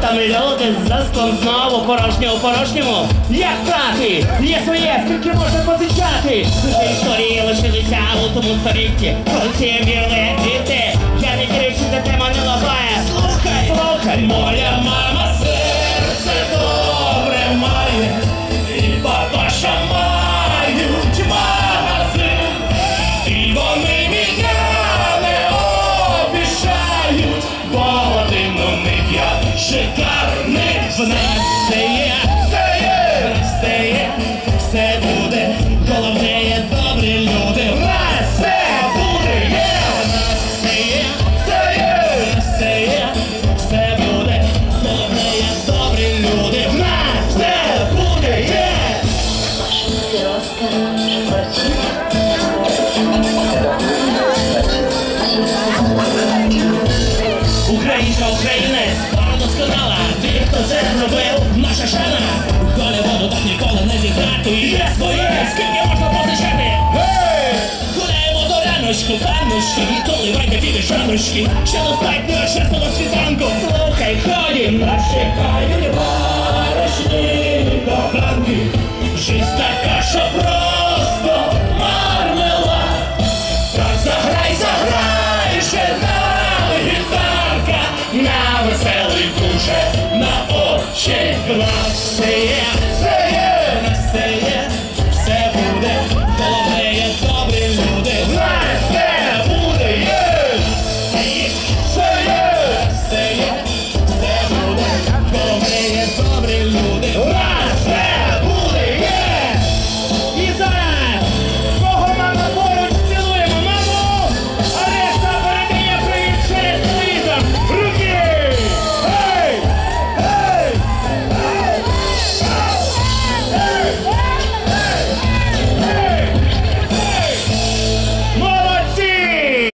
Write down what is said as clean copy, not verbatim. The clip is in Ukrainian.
там люди за склом знову порожньо у порожньому. Як прати, є своє, скільки можна позичати. Вже історії лишилися у тому столітті, коли ці вірли діти. Я не кричу, де тема не лапає. Слухай, слухай, моя мама серце добре має, і папаша мають магазин, і вони мене не обіжають, бо один у них я шикарний. В нас все є, все є, все є, все буде, головне є добрі люди. В нас все буде, є, в нас все є, все є, все є, все буде, головне є добрі люди. В нас все буде, є. Українська, українець, правду сказала, ти хто це зробив, наша шана. Голлівуду так ніколи не зіграти, є своє, скільки можна позичати. Гуляємо до раночку, панночки, доливайте піти шаночки, ще достатньо чесно до світанку. Слухай, ходім, нас чекають баришні до ранки, жизнь така, що про